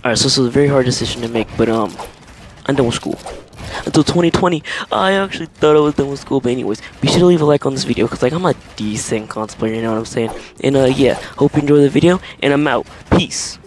Alright, so this was a very hard decision to make, but I'm done with school. Until 2020, I actually thought I was done with school, but anyways, be sure to leave a like on this video, because like I'm a decent cosplayer, you know what I'm saying? And yeah, hope you enjoy the video, and I'm out. Peace.